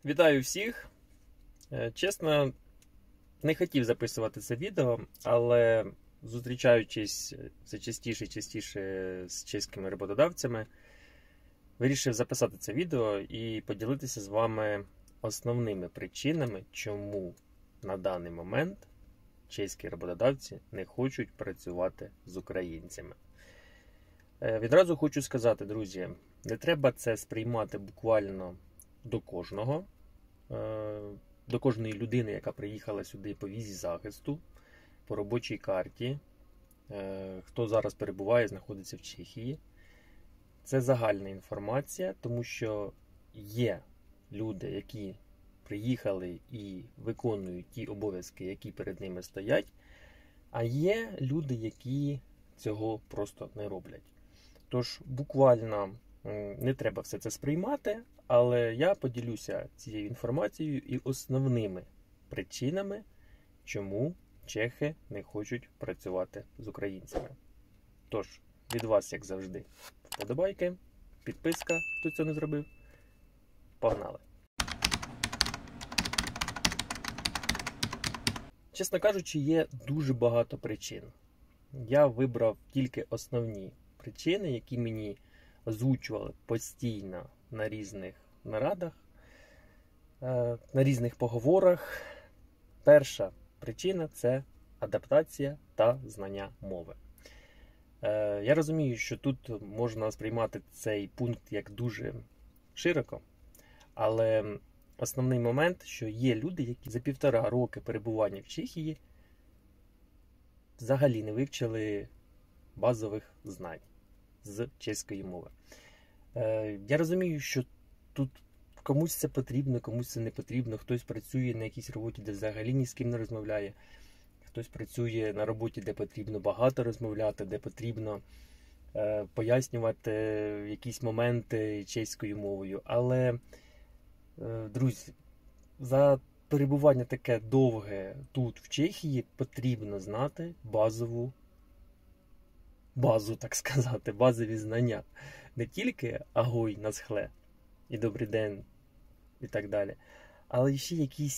Вітаю всіх! Чесно, не хотів записувати це відео, але зустрічаючись все частіше і частіше з чеськими роботодавцями, вирішив записати це відео і поділитися з вами основними причинами, чому на даний момент чеські роботодавці не хочуть працювати з українцями. Відразу хочу сказати, друзі, не треба це сприймати буквально до кожного, до кожної людини, яка приїхала сюди по візі захисту, по робочій карті, хто зараз перебуває, знаходиться в Чехії. Це загальна інформація, тому що є люди, які приїхали і виконують ті обов'язки, які перед ними стоять, а є люди, які цього просто не роблять. Тож буквально не треба все це сприймати, але я поділюся цією інформацією і основними причинами, чому чехи не хочуть працювати з українцями. Тож, від вас, як завжди, вподобайки, підписка, хто цього не зробив. Погнали! Чесно кажучи, є дуже багато причин. Я вибрав тільки основні причини, які мені озвучували постійно на різних нарадах, на різних поговорах. Перша причина – це адаптація та знання мови. Я розумію, що тут можна сприймати цей пункт як дуже широко, але основний момент, що є люди, які за 1,5 роки перебування в Чехії взагалі не вивчили базових знань з чеської мови. Я розумію, що тут комусь це потрібно, комусь це не потрібно. Хтось працює на якійсь роботі, де взагалі ні з ким не розмовляє. Хтось працює на роботі, де потрібно багато розмовляти, де потрібно пояснювати якісь моменти чеською мовою. Але, друзі, за перебування таке довге тут, в Чехії, потрібно знати базу, так сказати, базові знання. Не тільки агой, насхле і добрий день і так далі, але ще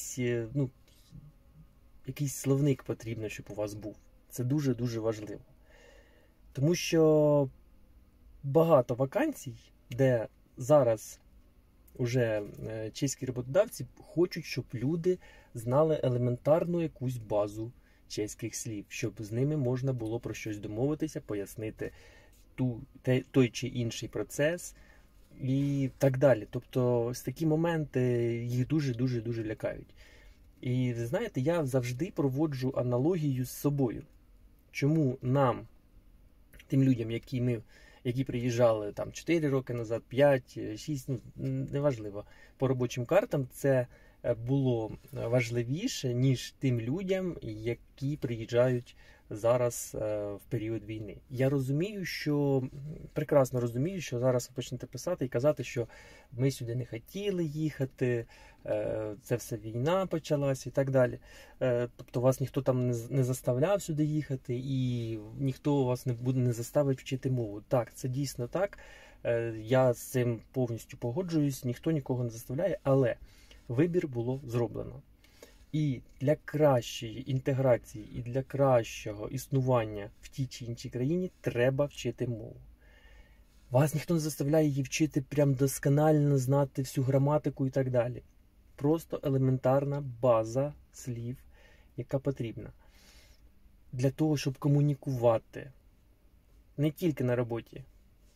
якийсь словник потрібно, щоб у вас був. Це дуже-дуже важливо. Тому що багато вакансій, де зараз уже чеські роботодавці хочуть, щоб люди знали елементарну якусь базу чеських слів, щоб з ними можна було про щось домовитися, пояснити той чи інший процес і так далі. Тобто ось такі моменти їх дуже-дуже лякають. І ви знаєте, я завжди проводжу аналогію з собою. Чому нам, тим людям, які приїжджали там 4 роки назад, 5, 6, неважливо, по робочим картам, це було важливіше, ніж тим людям, які приїжджають зараз в період війни. Я прекрасно розумію, що зараз ви почнете писати і казати, що ми сюди не хотіли їхати, це все війна почалась і так далі. Тобто вас ніхто там не заставляв сюди їхати і ніхто вас не заставить вчити мову. Так, це дійсно так. Я з цим повністю погоджуюсь, ніхто нікого не заставляє, але вибір було зроблено. І для кращої інтеграції, і для кращого існування в тій чи іншій країні треба вчити мову. Вас ніхто не заставляє її вчити прям досконально, знати всю граматику і так далі. Просто елементарна база слів, яка потрібна. Для того, щоб комунікувати не тільки на роботі,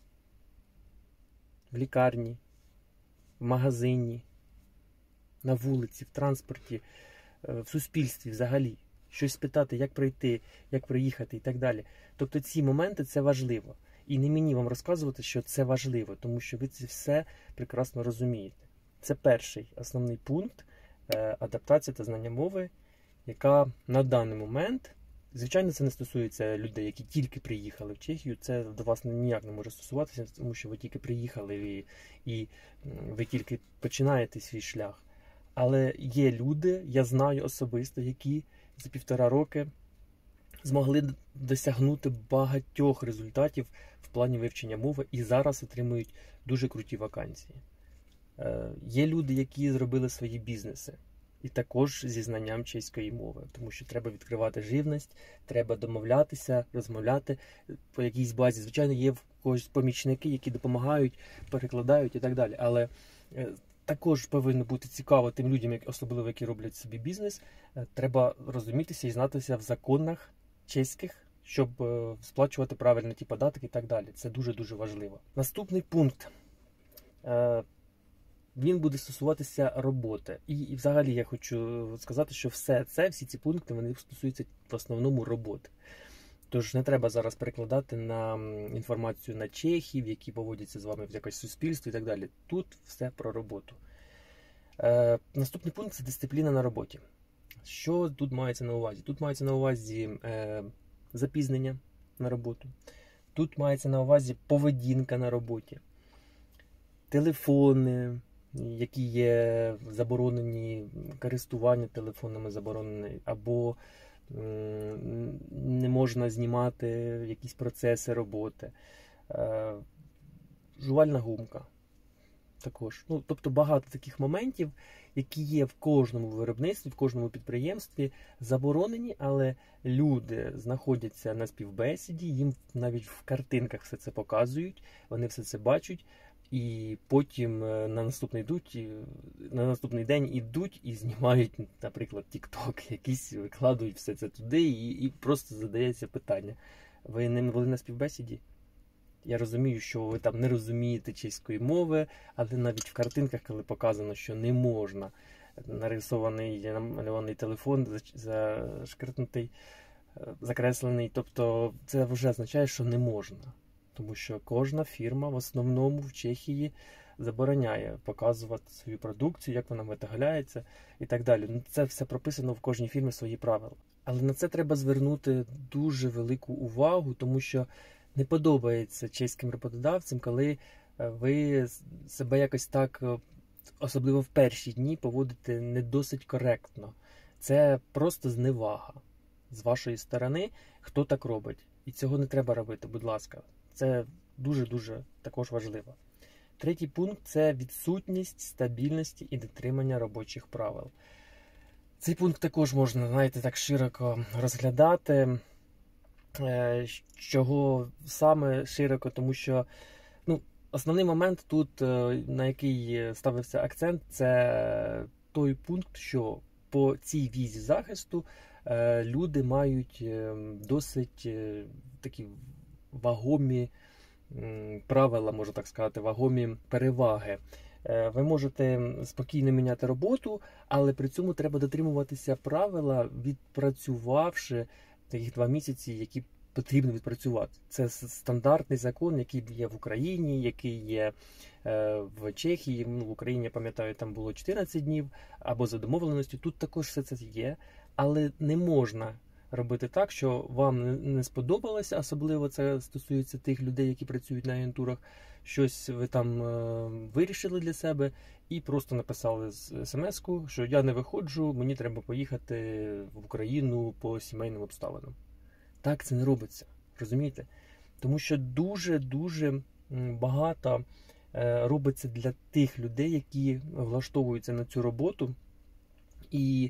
в лікарні, в магазині, на вулиці, в транспорті, в суспільстві взагалі. Щось спитати, як пройти, як приїхати і так далі. Тобто ці моменти – це важливо. І не мені вам розказувати, що це важливо, тому що ви це все прекрасно розумієте. Це перший основний пункт – адаптація та знання мови, яка на даний момент, звичайно, це не стосується людей, які тільки приїхали в Чехію, це до вас ніяк не може стосуватися, тому що ви тільки приїхали і ви тільки починаєте свій шлях. Але є люди, я знаю особисто, які за 1,5 роки змогли досягнути багатьох результатів в плані вивчення мови і зараз отримують дуже круті вакансії. Є люди, які зробили свої бізнеси. І також зі знанням чеської мови, тому що треба відкривати живність, треба домовлятися, розмовляти по якійсь базі. Звичайно, є в когось помічники, які допомагають, перекладають і так далі. Але також повинно бути цікаво тим людям, особливо які роблять собі бізнес. Треба розумітися і знатися в законах чеських, щоб сплачувати правильно ті податки і так далі. Це дуже-дуже важливо. Наступний пункт. Він буде стосуватися роботи. І взагалі я хочу сказати, що всі ці пункти, вони стосуються в основному роботи. Тож не треба зараз перекладати на інформацію на чехів, які поводяться з вами в якесь суспільство і так далі. Тут все про роботу. Наступний пункт – це дисципліна на роботі. Що тут мається на увазі? Тут мається на увазі запізнення на роботу. Тут мається на увазі поведінка на роботі. Телефони, які є заборонені, користування телефонами заборонені, або не можна знімати якісь процеси роботи. Жувальна гумка також. Тобто багато таких моментів, які є в кожному виробництві, в кожному підприємстві, заборонені, але люди знаходяться на співбесіді, їм навіть в картинках все це показують, вони все це бачать, і потім на наступний день ідуть і знімають, наприклад, TikTok, якісь викладають все це туди, і просто задається питання: ви не були на співбесіді? Я розумію, що ви там не розумієте чеської мови, але навіть в картинках, коли показано, що не можна, намальований телефон, зашкритнутий, закреслений, тобто це вже означає, що не можна. Тому що кожна фірма в основному в Чехії забороняє показувати свою продукцію, як вона виготовляється і так далі. Це все прописано в кожній фірмі свої правила. Але на це треба звернути дуже велику увагу, тому що не подобається чеським роботодавцям, коли ви себе якось так, особливо в перші дні, поводите не досить коректно. Це просто зневага з вашої сторони, хто так робить. І цього не треба робити, будь ласка. Це дуже-дуже також важливо. Третій пункт – це відсутність стабільності і дотримання робочих правил. Цей пункт також можна, знаєте, так широко розглядати. Чого саме широко? Тому що основний момент тут, на який ставився акцент, це той пункт, що по цій візі захисту люди мають досить такі вагомі правила, можна так сказати, вагомі переваги. Ви можете спокійно міняти роботу, але при цьому треба дотримуватися правила, відпрацювавши таких 2 місяці, які потрібно відпрацювати. Це стандартний закон, який є в Україні, який є в Чехії. В Україні, я пам'ятаю, там було 14 днів, або за домовленістю. Тут також все це є, але не можна робити так, що вам не сподобалося, особливо це стосується тих людей, які працюють на агентурах, щось ви там вирішили для себе і просто написали смс-ку, що я не виходжу, мені треба поїхати в Україну по сімейним обставинам. Так це не робиться, розумієте? Тому що дуже-дуже багато робиться для тих людей, які влаштовуються на цю роботу. І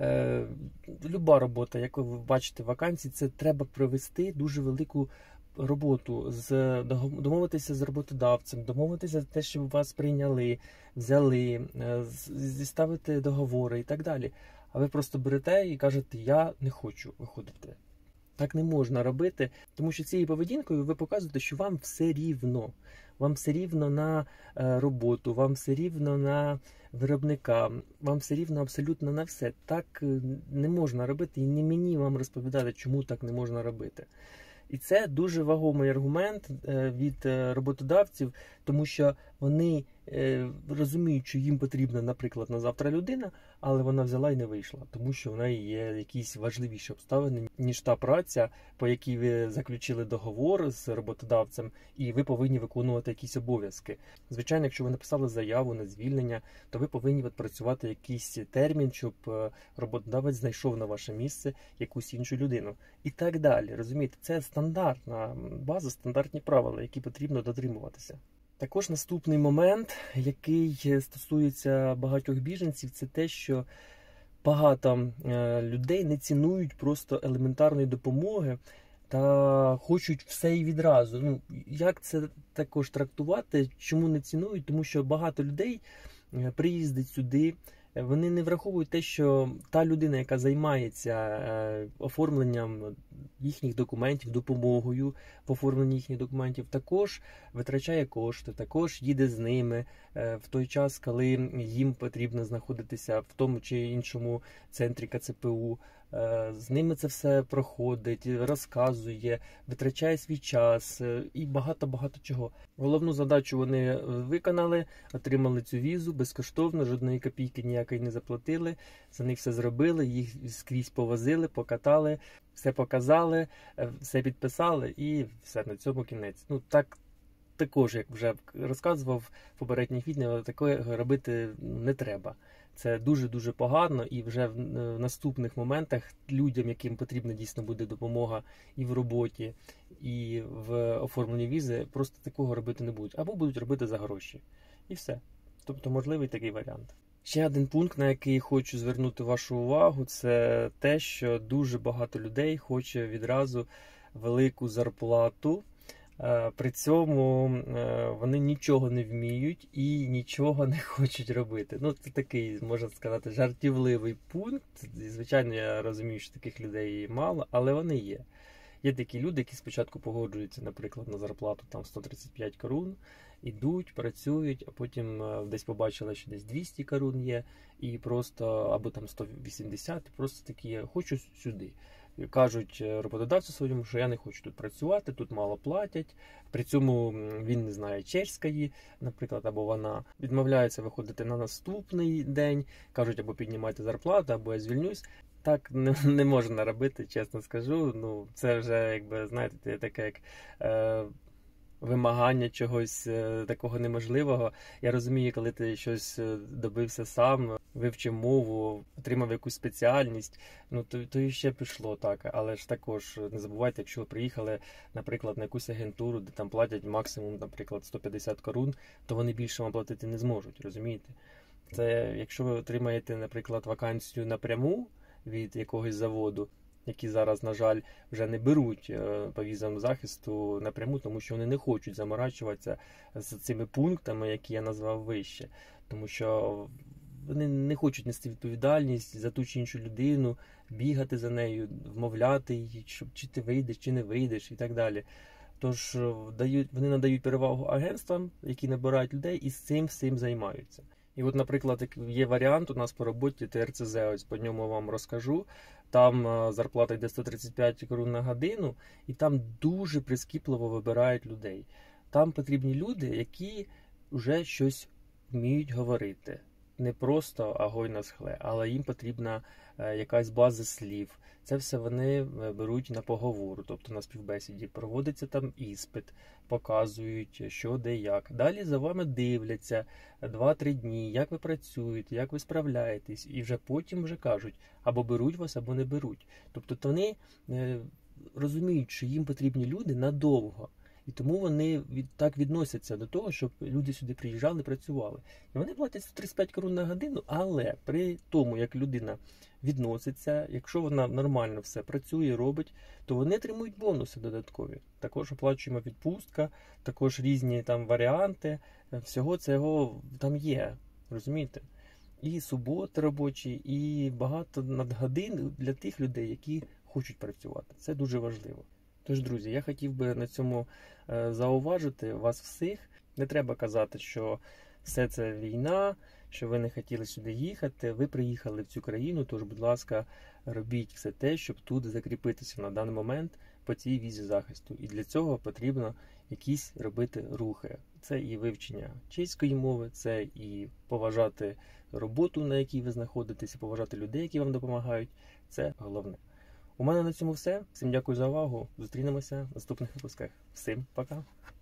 люба робота, яку ви бачите в вакансії, це треба провести дуже велику роботу, домовитися з роботодавцем, домовитися за те, щоб вас прийняли, взяли, зіставити договори і так далі. А ви просто берете і кажете: я не хочу виходити. Так не можна робити, тому що цією поведінкою ви показуєте, що вам все рівно. Вам все рівно на роботу, вам все рівно на виробника, вам все рівно абсолютно на все. Так не можна робити, і не мені вам розповідати, чому так не можна робити. І це дуже вагомий аргумент від роботодавців, тому що вони розуміють, що їм потрібна, наприклад, на завтра людина, але вона взяла і не вийшла, тому що в неї є якісь важливіші обставини, ніж та праця, по якій ви заключили договор з роботодавцем, і ви повинні виконувати якісь обов'язки. Звичайно, якщо ви написали заяву на звільнення, то ви повинні відпрацювати якийсь термін, щоб роботодавець знайшов на ваше місце якусь іншу людину. І так далі, розумієте? Це стандартна база, стандартні правила, які потрібно дотримуватися. Також наступний момент, який стосується багатьох біженців, це те, що багато людей не цінують просто елементарної допомоги та хочуть все і відразу. Ну, як це також трактувати? Чому не цінують? Тому що багато людей приїздить сюди, вони не враховують те, що та людина, яка займається оформленням їхніх документів, допомогою в оформленні їхніх документів, також витрачає кошти, також їде з ними в той час, коли їм потрібно знаходитися в тому чи іншому центрі КЦПУ. З ними це все проходить, розказує, витрачає свій час і багато-багато чого. Головну задачу вони виконали, отримали цю візу безкоштовно, жодної копійки ніякої не заплатили, за них все зробили, їх скрізь повозили, покатали, все показали, все підписали і все, на цьому кінець. Ну так, також, як вже розказував в попередніх відео, таке робити не треба. Це дуже-дуже погано, і вже в наступних моментах людям, яким потрібна дійсно буде допомога і в роботі, і в оформленні візи, просто такого робити не будуть. Або будуть робити за гроші. І все. Тобто можливий такий варіант. Ще один пункт, на який хочу звернути вашу увагу, це те, що дуже багато людей хоче відразу велику зарплату. При цьому вони нічого не вміють і нічого не хочуть робити. Ну, це такий, можна сказати, жартівливий пункт. Звичайно, я розумію, що таких людей мало, але вони є. Є такі люди, які спочатку погоджуються, наприклад, на зарплату там 135 корун, ідуть, працюють, а потім десь побачили, що десь 200 корун є, і просто, або там 180, просто такі, хочу сюди. Кажуть роботодавцю своєму, що я не хочу тут працювати, тут мало платять. При цьому він не знає чеської, наприклад, або вона відмовляється виходити на наступний день, кажуть, або піднімайте зарплату, або я звільнюсь. Так не можна робити, чесно скажу. Ну, це вже, якби, знаєте, таке як вимагання чогось такого неможливого. Я розумію, коли ти щось добився сам, вивчив мову, отримав якусь спеціальність, ну то і ще пішло так. Але ж також не забувайте, якщо ви приїхали, наприклад, на якусь агентуру, де там платять максимум, наприклад, 150 корун, то вони більше вам платити не зможуть, розумієте? Це якщо ви отримаєте, наприклад, вакансію напряму від якогось заводу, які зараз, на жаль, вже не беруть по візам захисту напряму, тому що вони не хочуть заморачуватися з цими пунктами, які я назвав вище. Тому що вони не хочуть нести відповідальність за ту чи іншу людину, бігати за нею, вмовляти її, чи ти вийдеш, чи не вийдеш і так далі. Тож вони надають перевагу агентствам, які набирають людей, і з цим всім займаються. І от, наприклад, є варіант у нас по роботі ТРЦЗ, ось по ньому вам розкажу. Там зарплата йде 135 корун на годину, і там дуже прискіпливо вибирають людей. Там потрібні люди, які вже щось вміють говорити. Не просто агой на схле, але їм потрібна якась база слів. Це все вони беруть на поговору, тобто на співбесіді. Проводиться там іспит, показують, що, де, як. Далі за вами дивляться 2-3 дні, як ви працюєте, як ви справляєтесь. І вже потім вже кажуть, або беруть вас, або не беруть. Тобто вони розуміють, що їм потрібні люди надовго. І тому вони так відносяться до того, щоб люди сюди приїжджали, працювали. І вони платять 135 корун на годину, але при тому, як людина відноситься, якщо вона нормально все працює, робить, то вони отримують бонуси додаткові. Також оплачуємо відпустка, також різні там варіанти. Всього цього там є, розумієте? І суботи робочі, і багато надгодин для тих людей, які хочуть працювати. Це дуже важливо. Тож, друзі, я хотів би на цьому зауважити вас всіх. Не треба казати, що все це війна, що ви не хотіли сюди їхати. Ви приїхали в цю країну, тож, будь ласка, робіть все те, щоб тут закріпитися на даний момент по цій візі захисту. І для цього потрібно якісь робити рухи. Це і вивчення чеської мови, це і поважати роботу, на якій ви знаходитеся, поважати людей, які вам допомагають. Це головне. У мене на цьому все. Всім дякую за увагу. Зустрінемося в наступних випусках. Всім пока!